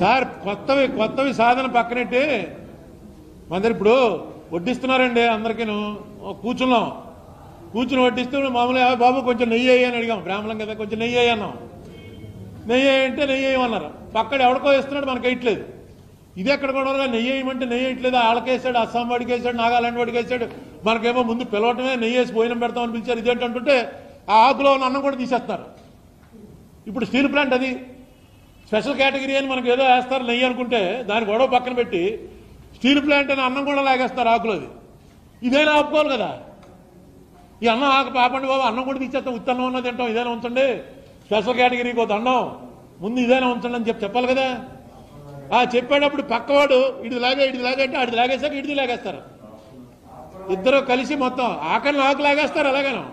Sir కొత్తవి సాధన పక్కనెట్టి మన ఇప్పుడు వడ్డిస్తున్నారండి అందరికీ కూర్చుని వడ్డిస్తూ మామూలుగా బాబు కొంచెం నెయ్యి అయ్యి అని అడిగాం బ్రాహ్మణం కదా కొంచెం నెయ్యి అయ్యి అన్నాం నెయ్యి అంటే నెయ్యి వేయమన్నారు పక్కన ఎవడికో వేస్తున్నాడు మనకు వేయట్లేదు ఇది ఎక్కడ కూడా నెయ్యి వేయమంటే నెయ్యి వేయట్లేదు వాళ్ళకేసాడు అస్సాం వాడికి వేసాడు నాగాలాండ్ వాడికి వేసాడు మనకేమో ముందు పిలవటమే నెయ్యి వేసి భోజనం పెడతామని పిలిచారు ఇదేంటంటుంటే ఆ ఆకులో ఉన్న అన్నం కూడా తీసేస్తున్నారు ఇప్పుడు స్టీల్ ప్లాంట్ అది స్పెషల్ కేటగిరీ అని మనకు ఏదో వేస్తారు నెయ్యి అనుకుంటే దాని గొడవ పక్కన పెట్టి స్టీల్ ప్లాంట్ అని అన్నం కూడా లాగేస్తారు ఆకులోది ఇదైనా ఆపుకోవాలి కదా ఈ అన్నం ఆపండి బాబు అన్నం కూడా తీసేస్తాం ఉత్తన్నం ఉన్నది తింటాం ఇదైనా ఉంచండి స్పెషల్ కేటగిరీకి ఒక దండం ముందు ఇదైనా ఉంచండి అని చెప్పాలి కదా చెప్పేటప్పుడు పక్కవాడు ఇడి లాగంటే ఆడిది లాగేసాక ఇడిది లాగేస్తారు ఇద్దరు కలిసి మొత్తం ఆకలిని ఆకు లాగేస్తారు అలాగేనా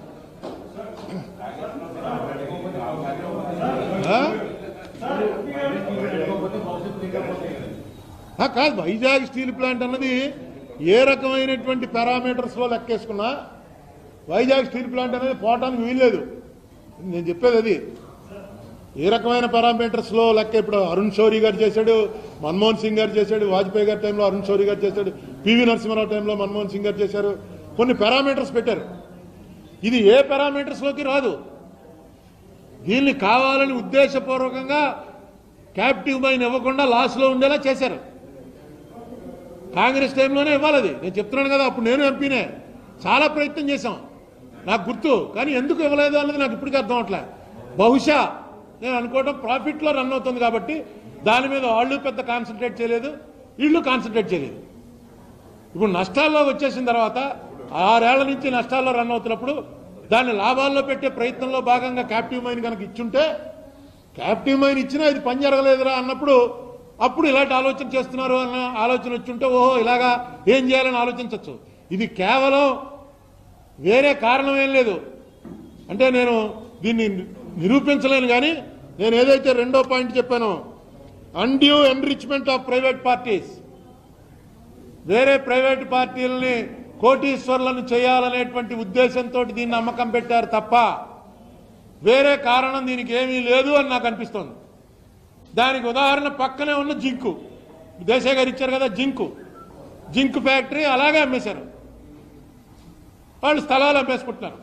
కాదు వైజాగ్ స్టీల్ ప్లాంట్ అన్నది ఏ రకమైనటువంటి పారామీటర్స్ లో లెక్కేసుకున్నా వైజాగ్ స్టీల్ ప్లాంట్ అనేది పోవటానికి వీల్లేదు నేను చెప్పేది అది ఏ రకమైన పారామీటర్స్ లో లెక్క ఇప్పుడు అరుణ్ షౌరి గారు చేశాడు మన్మోహన్ సింగ్ గారు చేశాడు వాజ్పేయి గారి టైంలో అరుణ్ షౌరి గారు చేశాడు పివి నరసింహారావు టైంలో మన్మోహన్ సింగ్ గారు చేశారు కొన్ని పారామీటర్స్ పెట్టారు ఇది ఏ పారామీటర్స్ లోకి రాదు దీన్ని కావాలని ఉద్దేశపూర్వకంగా క్యాప్టివ్ మైన్ ఇవ్వకుండా లాస్ లో ఉండేలా చేశారు కాంగ్రెస్ టైంలోనే ఇవ్వాలి అది నేను చెప్తున్నాను కదా అప్పుడు నేను ఎంపీనే చాలా ప్రయత్నం చేశాం నాకు గుర్తు కానీ ఎందుకు ఇవ్వలేదు అన్నది నాకు ఇప్పటికీ అర్థం అవట్లే బహుశా నేను అనుకోవడం ప్రాఫిట్లో రన్ అవుతుంది కాబట్టి దాని మీద వాళ్ళు పెద్ద కాన్సన్ట్రేట్ చేయలేదు వీళ్ళు కాన్సన్ట్రేట్ చేయలేదు ఇప్పుడు నష్టాల్లో వచ్చేసిన తర్వాత 6 ఏళ్ల నుంచి నష్టాల్లో రన్ అవుతున్నప్పుడు దాన్ని లాభాల్లో పెట్టే ప్రయత్నంలో భాగంగా క్యాప్టివ్ మైన్ కనుక ఇచ్చుంటే క్యాప్టివ్ మైన్ ఇచ్చినా ఇది పని జరగలేదురా అన్నప్పుడు అప్పుడు ఇలాంటి ఆలోచన చేస్తున్నారు అన్న ఆలోచన వచ్చుంటే ఓహో ఇలాగా ఏం చేయాలని ఆలోచించవచ్చు ఇది కేవలం వేరే కారణం ఏం లేదు అంటే నేను దీన్ని నిరూపించలేను కానీ నేను ఏదైతే రెండో పాయింట్ చెప్పానో undue enrichment of private parties వేరే ప్రైవేట్ పార్టీలని కోటీశ్వర్లను చేయాలనేటువంటి ఉద్దేశంతో దీన్ని అమ్మకం పెట్టారు తప్ప వేరే కారణం దీనికి ఏమీ లేదు అని నాకు అనిపిస్తోంది దానికి ఉదాహరణ పక్కనే ఉన్న జింకు దేశాయ్ గారు ఇచ్చారు కదా జింకు ఫ్యాక్టరీ అలాగే అమ్మేశారు వాళ్ళు స్థలాలు అమ్మేసుకుంటున్నారు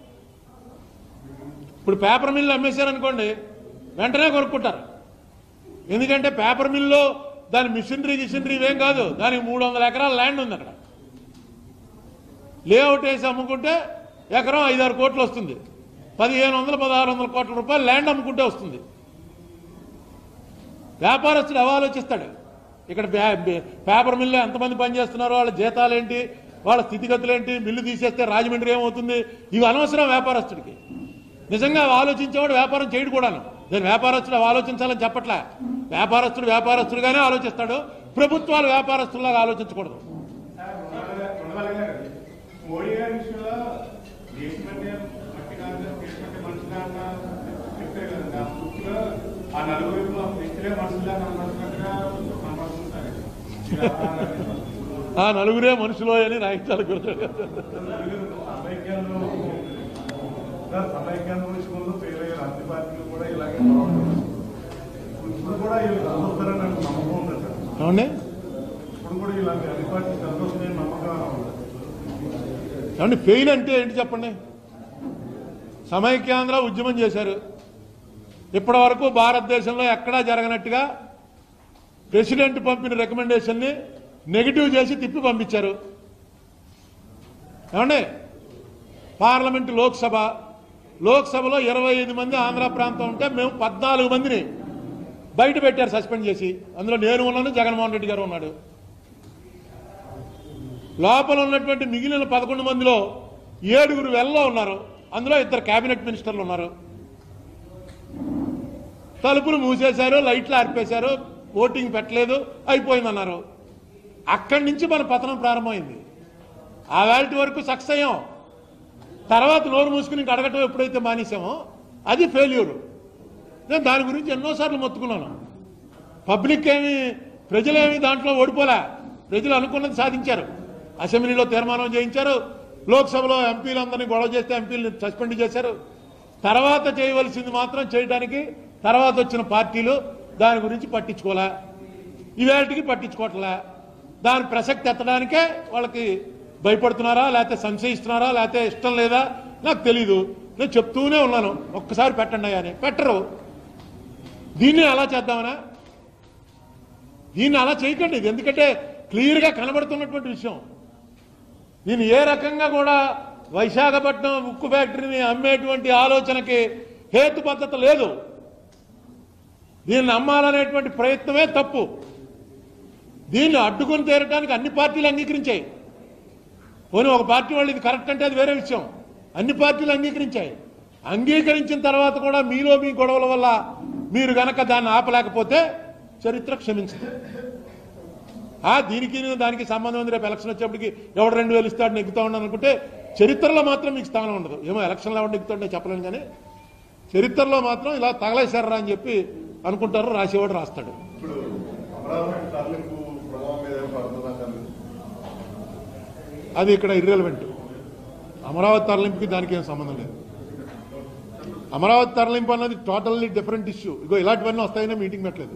ఇప్పుడు పేపర్ మిల్లు అమ్మేశారనుకోండి వెంటనే కొనుక్కుంటారు ఎందుకంటే పేపర్ మిల్లో దాని మిషనరీ ఇవేం కాదు దానికి 300 ఎకరాల ల్యాండ్ ఉంది అక్కడ లేఅవుట్ వేసి అమ్ముకుంటే ఎకరం 5-6 కోట్లు వస్తుంది 1500-1600 కోట్ల రూపాయలు ల్యాండ్ అమ్ముకుంటే వస్తుంది వ్యాపారస్తుడు ఆలోచిస్తాడు ఇక్కడ పేపర్ మిల్లు ఎంతమంది పనిచేస్తున్నారో వాళ్ళ జీతాలేంటి వాళ్ళ స్థితిగతులేంటి మిల్లు తీసేస్తే రాజమండ్రి ఏమవుతుంది ఇవి అనవసరం వ్యాపారస్తుడికి నిజంగా ఆలోచించేవాడు వ్యాపారం చేయడు కూడాను నేను వ్యాపారస్తుడు ఆలోచించాలని చెప్పట్లే వ్యాపారస్తుడుగానే ఆలోచిస్తాడు ప్రభుత్వాలు వ్యాపారస్తులాగా ఆలోచించకూడదు ఆ నలుగురే మనుషులో అని రాయించాలి ఏమండి ఫెయిల్ అంటే ఏంటి చెప్పండి సమైక్యాంధ్ర ఉద్యమం చేశారు ఇప్పటి వరకు భారతదేశంలో ఎక్కడా జరగనట్టుగా ప్రెసిడెంట్ పంపిన రికమెండేషన్ని నెగిటివ్ చేసి తిప్పి పంపించారు ఏమండి పార్లమెంటు లోక్సభలో 25 మంది ఆంధ్ర ప్రాంతం ఉంటే మేము 14 మందిని బయట పెట్టారు సస్పెండ్ చేసి అందులో నేను ఉన్నాను జగన్మోహన్ రెడ్డి గారు ఉన్నాడు లోపల ఉన్నటువంటి మిగిలిన 11 మందిలో 7 వెల్లో ఉన్నారు అందులో 2 కేబినెట్ మినిస్టర్లు ఉన్నారు తలుపులు మూసేశారు లైట్లు ఆర్పేశారు ఓటింగ్ పెట్టలేదు అయిపోయిందన్నారు అక్కడి నుంచి మన పతనం ప్రారంభమైంది ఆ వేళ వరకు సక్సెస్ అయ్యాం తర్వాత నోరు మూసుకుని అడగటం ఎప్పుడైతే మానేసామో అది ఫెయిల్యూర్ నేను దాని గురించి ఎన్నోసార్లు మొత్తుకున్నాను పబ్లిక్ ప్రజలేమి దాంట్లో ఓడిపోలే ప్రజలు అనుకున్నది సాధించారు అసెంబ్లీలో తీర్మానం చేయించారు లోక్సభలో ఎంపీలందరినీ గొడవ చేస్తే ఎంపీలను సస్పెండ్ చేశారు తర్వాత చేయవలసింది మాత్రం చేయడానికి తర్వాత వచ్చిన పార్టీలు దాని గురించి పట్టించుకోలే, ఇవేటికి పట్టించుకోవట్లే. దాని ప్రసక్తి ఎత్తడానికే వాళ్ళకి భయపడుతున్నారా, లేకపోతే సంశయిస్తున్నారా, లేకపోతే ఇష్టం లేదా నాకు తెలీదు. నేను చెప్తూనే ఉన్నాను ఒక్కసారి పెట్టండి అని, పెట్టరు. దీన్ని అలా చేద్దామనా? దీన్ని అలా చేయకండి. ఇది ఎందుకంటే క్లియర్గా కనబడుతున్నటువంటి విషయం. దీన్ని ఏ రకంగా కూడా విశాఖపట్నం ఉక్కు ఫ్యాక్టరీని అమ్మేటువంటి ఆలోచనకి హేతుబద్ధత లేదు. దీన్ని అమ్మాలనేటువంటి ప్రయత్నమే తప్పు. దీన్ని అడ్డుకొని తీరడానికి అన్ని పార్టీలు అంగీకరించాయి. పోనీ ఒక పార్టీ వాళ్ళు ఇది కరెక్ట్ అంటే అది వేరే విషయం. అన్ని పార్టీలు అంగీకరించాయి. అంగీకరించిన తర్వాత కూడా మీలో మీ గొడవల వల్ల మీరు గనక దాన్ని ఆపలేకపోతే చరిత్ర క్షమించదు. దీనికి దానికి సంబంధం ఉంది. రేపు ఎలక్షన్ వచ్చేప్పటికి ఎవడు 2000 ఇస్తాడు నెగ్గుతా ఉన్నాను అనుకుంటే చరిత్రలో మాత్రం మీకు స్థానం ఉండదు. ఏమో ఎలక్షన్లో ఎవరు నెగ్గుతాడో చెప్పలేను, కానీ చరిత్రలో మాత్రం ఇలా తగలేశారా అని చెప్పి అనుకుంటారు. రాసేవాడు రాస్తాడు. అది ఇక్కడ ఇర్రెలవెంట్. అమరావతి తరలింపుకి దానికి ఏం సంబంధం లేదు. అమరావతి తరలింపు అన్నది టోటల్లీ డిఫరెంట్ ఇష్యూ. ఇగో ఇలాంటివన్నీ వస్తాయనే మీటింగ్ పెట్టలేదు.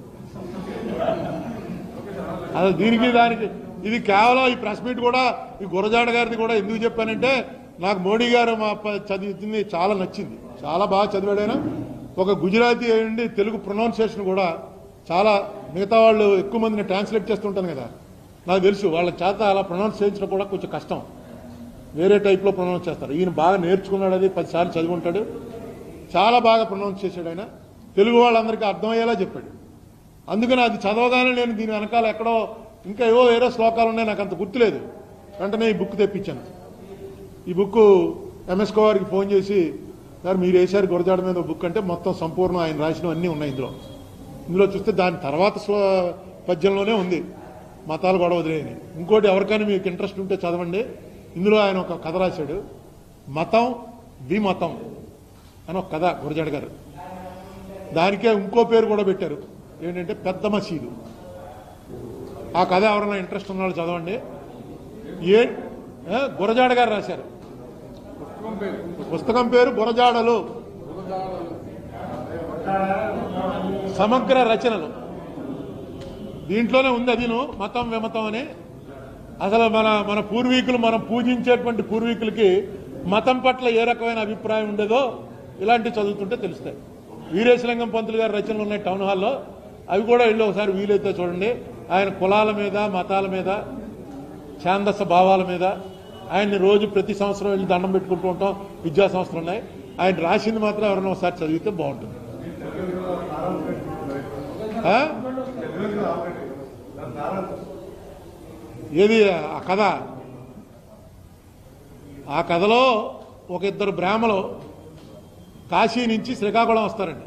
అసలు దీనికి దానికి ఇది కేవలం ఈ ప్రెస్ మీట్ కూడా ఈ గురజాడ గారిది కూడా ఎందుకు చెప్పానంటే, నాకు మోడీ గారు మా చదివింది చాలా నచ్చింది. చాలా బాగా చదివాడైనా. ఒక గుజరాతీ అయ్యండి తెలుగు ప్రొనౌన్సియేషన్ కూడా చాలా, మిగతా వాళ్ళు ఎక్కువ మందిని ట్రాన్స్లేట్ చేస్తుంటాను కదా, నాకు తెలుసు. వాళ్ళ చేత అలా ప్రొనౌన్స్ చేయించడం కూడా కొంచెం కష్టం. వేరే టైప్లో ప్రొనౌన్స్ చేస్తారు. ఈయన బాగా నేర్చుకున్నాడు, అది 10 సార్లు చదువుకుంటాడు. చాలా బాగా ప్రొనౌన్స్ చేశాడు ఆయన. తెలుగు వాళ్ళందరికీ అర్థమయ్యేలా చెప్పాడు. అందుకని అది చదవగానే నేను దీని వెనకాల ఎక్కడో ఇంకా ఏవో వేరే శ్లోకాలు ఉన్నాయి, నాకు అంత గుర్తులేదు. వెంటనే ఈ బుక్ తెప్పించాను. ఈ బుక్ ఎంఎస్ కోవారికి ఫోన్ చేసి, సార్ మీరు వేశారు గురజాడ మీద బుక్ అంటే మొత్తం సంపూర్ణ ఆయన రాసినవన్నీ ఉన్నాయి ఇందులో చూస్తే దాని తర్వాత పద్యంలోనే ఉంది మతాలు గొడవ వదిలేయని. ఇంకోటి ఎవరికైనా మీకు ఇంట్రెస్ట్ ఉంటే చదవండి. ఇందులో ఆయన ఒక కథ రాశాడు, మతం విమతం అని ఒక కథ గురజాడ గారు. దానికే ఇంకో పేరు కూడా పెట్టారు, ఏంటంటే పెద్ద మసీదు. ఆ కథ ఎవరైనా ఇంట్రెస్ట్ ఉన్న వాళ్ళు చదవండి. గురజాడ గారు రాశారు. పుస్తకం పేరు గురజాడలు, సమగ్ర రచనలు. దీంట్లోనే ఉంది అదిను మతం విమతం అని. అసలు మన పూర్వీకులు, మనం పూజించేటువంటి పూర్వీకులకి మతం పట్ల ఏ రకమైన అభిప్రాయం ఉండేదో ఇలాంటివి చదువుతుంటే తెలుస్తాయి. వీరేశలింగం పంతులు గారి రచనలు ఉన్నాయి టౌన్ హాల్లో, అవి కూడా వెళ్ళి ఒకసారి వీలైతే చూడండి. ఆయన కులాల మీద, మతాల మీద, ఛాందస భావాల మీద ఆయన్ని రోజు ప్రతి సంవత్సరం వెళ్ళి దండం పెట్టుకుంటూ ఉంటాం. విద్యా సంస్థలు ఉన్నాయి. ఆయన రాసింది మాత్రం ఎవరైనా ఒకసారి చదివితే బాగుంటుంది. ఏది ఆ కథ? ఆ కథలో ఒక ఇద్దరు బ్రాహ్మలు కాశీ నుంచి శ్రీకాకుళం వస్తారండి.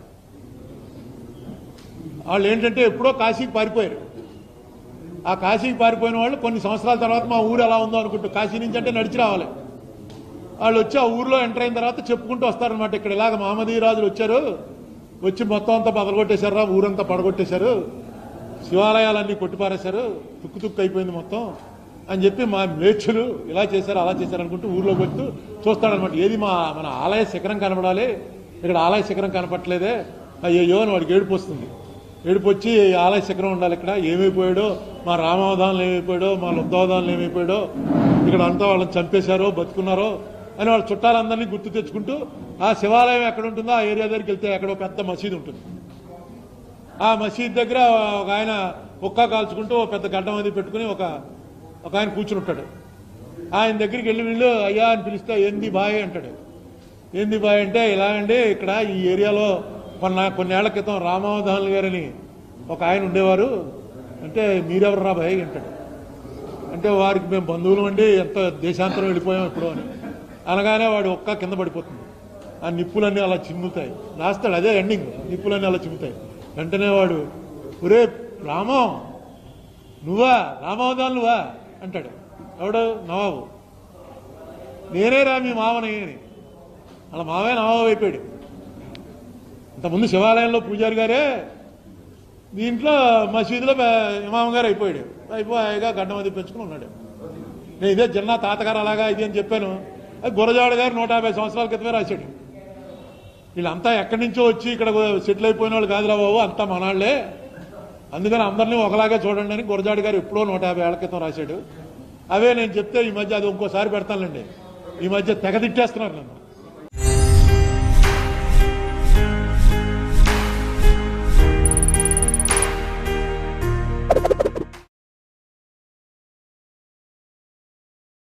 వాళ్ళు ఏంటంటే ఎప్పుడో కాశీకి పారిపోయారు. ఆ కాశీకి పారిపోయిన వాళ్ళు కొన్ని సంవత్సరాల తర్వాత మా ఊరు ఎలా ఉందో అనుకుంటూ, కాశీ నుంచి అంటే నడిచి రావాలి. వాళ్ళు వచ్చి ఆ ఊర్లో ఎంటర్ అయిన తర్వాత చెప్పుకుంటూ వస్తారనమాట. ఇక్కడ ఇలాగ మహమ్మదీ రాజులు వచ్చారు, వచ్చి మొత్తం అంతా బదలగొట్టేశారా, ఊరంతా పడగొట్టేశారు, శివాలయాలన్నీ కొట్టిపారేశారు, తుక్కు తుక్కు అయిపోయింది మొత్తం అని చెప్పి మా మ్లేచ్చులు ఇలా చేశారు అలా చేశారు అనుకుంటూ ఊర్లోకి వచ్చి చూస్తాడనమాట. ఏది మన ఆలయ శిఖరం కనబడాలి, ఇక్కడ ఆలయ శిఖరం కనపట్లేదే, అయ్యో అని వాడికి ఏడుపు వస్తుంది. ఏడుపు వచ్చి ఆలయ శిఖరం ఉండాలి, ఇక్కడ ఏమైపోయాడో, మా రామావధానులు ఏమైపోయాడో, మా లుబ్ధావధానులు ఏమైపోయాడో, ఇక్కడ అంతా వాళ్ళని చంపేశారో బతుకున్నారో అని వాళ్ళ చుట్టాలందరినీ గుర్తు తెచ్చుకుంటూ ఆ శివాలయం ఎక్కడ ఉంటుందో ఆ ఏరియా దగ్గరికి వెళ్తే ఎక్కడో పెద్ద మసీదు ఉంటుంది. ఆ మసీద్ దగ్గర ఒక ఆయన ఒక్క కాల్చుకుంటూ పెద్ద గడ్డం అది పెట్టుకుని ఒక ఆయన కూర్చుని ఉంటాడు. ఆయన దగ్గరికి వెళ్ళి వీళ్ళు అయ్యా అని పిలిస్తే ఏంది బాయ్ అంటాడు. ఏంది బాయ్ అంటే, ఇలా అండి ఇక్కడ ఈ ఏరియాలో కొన్నేళ్ల క్రితం రామావధానులు గారని ఒక ఆయన ఉండేవారు అంటే, మీరెవరు రా బాయ్ అంటాడు. అంటే వారికి మేము బంధువులు అండి, ఎంత దేశాంతరం వెళ్ళిపోయాం ఎప్పుడో అని అనగానే వాడు ఒక్క కింద పడిపోతుంది. ఆ నిప్పులన్నీ అలా చిమ్ముతాయి. రాస్తాడు అదే ఎండింగ్, నిప్పులన్నీ అలా చిమ్ముతాయి. వెంటనే వాడు, ఒరే రామం నువ్వా, రామావధానులు నువ్వా అంటాడు. ఎవడు? నవాబు. నేనే రా మీ మావని అని. అలా మావే నవాబు అయిపోయాడు. ఇంతకుముందు శివాలయంలో పూజారి గారే, దీంట్లో మసీదులో ఇమాం గారు అయిపోయాడు. అయిపోయాగా గడ్డం అది పెంచుకుని ఉన్నాడు. నేను ఇదే జిన్నా తాతగారు అలాగా ఇది అని చెప్పాను. అది గురజాడ గారు 150 సంవత్సరాల క్రితమే రాశాడు. వీళ్ళంతా ఎక్కడి నుంచో వచ్చి ఇక్కడ సెటిల్ అయిపోయిన వాళ్ళు కాదురా బాబు, అంతా మనాళ్లే, అందుకని అందరినీ ఒకలాగే చూడండి అని గురజాడ గారు ఎప్పుడో 150 ఏళ్ల క్రితం రాశాడు. అవే నేను చెప్తే ఈ మధ్య అది ఇంకోసారి పెడతానులేండి. ఈ మధ్య తెగ తిట్టేస్తున్నారు నన్ను.